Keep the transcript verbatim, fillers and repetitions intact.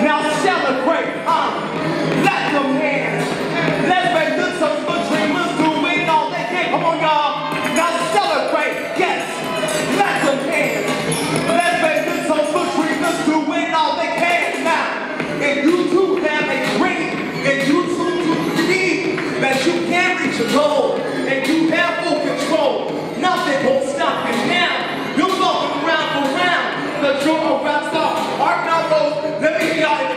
Now celebrate, uh, let them hands. Let's make good souls for dreamers doing all they can. Come on, y'all. Now celebrate, yes. Let them hands. Let's make good souls for dreamers doing all they can. Now, if you too have a dream, if you too do believe that you can reach a goal, and you have full control, nothing will stop you now. You're walking round for round. The true rock star, Art Melrose. Let me be honest.